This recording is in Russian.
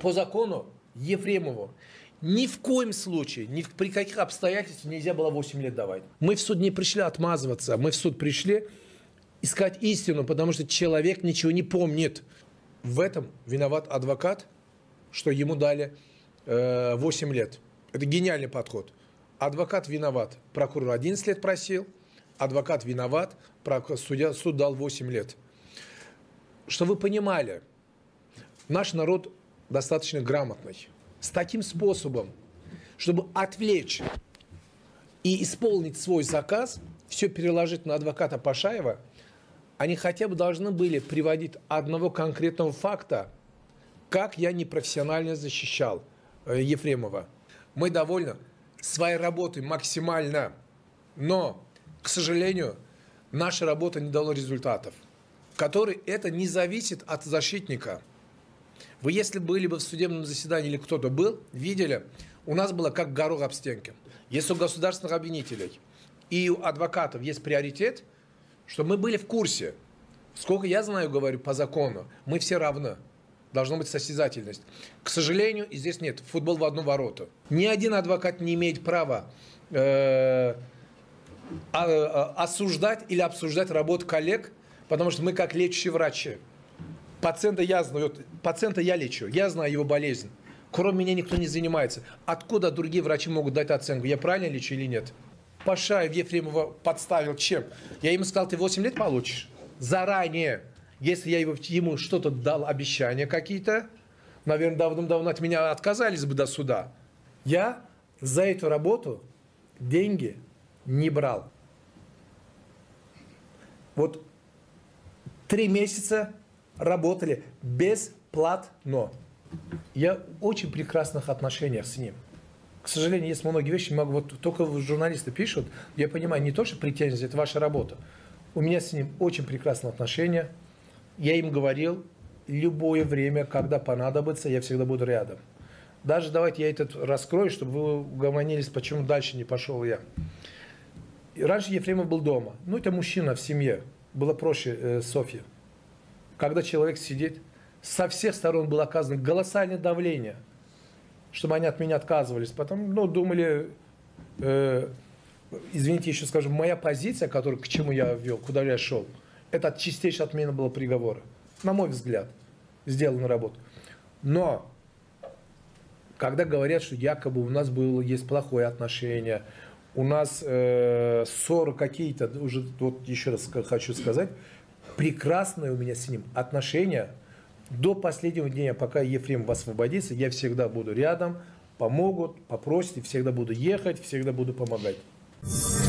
По закону Ефремову ни в коем случае, ни при каких обстоятельствах нельзя было 8 лет давать. Мы в суд не пришли отмазываться, мы в суд пришли искать истину, потому что человек ничего не помнит. В этом виноват адвокат, что ему дали 8 лет. Это гениальный подход. Адвокат виноват. Прокурор 11 лет просил, адвокат виноват, суд дал 8 лет. Чтобы вы понимали, наш народ достаточно грамотный. С таким способом, чтобы отвлечь и исполнить свой заказ, все переложить на адвоката Пашаева, они хотя бы должны были приводить одного конкретного факта, как я непрофессионально защищал Ефремова. Мы довольны своей работой максимально, но, к сожалению, наша работа не дала результатов, которые это не зависит от защитника. Вы, если были бы в судебном заседании или кто-то был, видели, у нас было как горох об стенке. Если у государственных обвинителей и у адвокатов есть приоритет, что мы были в курсе. Сколько я знаю, говорю, по закону, мы все равны. Должна быть состязательность. К сожалению, здесь нет. Футбол в одну ворота. Ни один адвокат не имеет права осуждать или обсуждать работу коллег, потому что мы как лечащие врачи. Пациента я знаю, пациента я лечу, я знаю его болезнь. Кроме меня никто не занимается. Откуда другие врачи могут дать оценку, я правильно лечу или нет? Пашаев Ефремова подставил чем? Я ему сказал, ты 8 лет получишь. Заранее. Если я ему что-то дал, обещания какие-то, наверное, давным-давно от меня отказались бы до суда. Я за эту работу деньги не брал. Вот 3 месяца работали бесплатно. Я в очень прекрасных отношениях с ним. К сожалению, есть многие вещи, не могу, вот только журналисты пишут, я понимаю, не то, что претензии, это ваша работа. У меня с ним очень прекрасные отношения. Я им говорил, любое время, когда понадобится, я всегда буду рядом. Даже давайте я этот раскрою, чтобы вы угомонились, почему дальше не пошел я. И раньше Ефремов был дома. Ну, это мужчина в семье. Было проще Софье. Когда человек сидит, со всех сторон было оказано колоссальное давление, чтобы они от меня отказывались. Потом, ну, думали, извините, еще скажу, моя позиция, которую, к чему я вел, куда я шел, это чистейшая отмена была приговора. На мой взгляд, сделана работа. Но, когда говорят, что якобы у нас было, есть плохое отношение, у нас ссоры какие-то, уже вот еще раз хочу сказать, прекрасные у меня с ним отношения. До последнего дня, пока Ефрем освободится, я всегда буду рядом, помогут, попросите, всегда буду ехать, всегда буду помогать.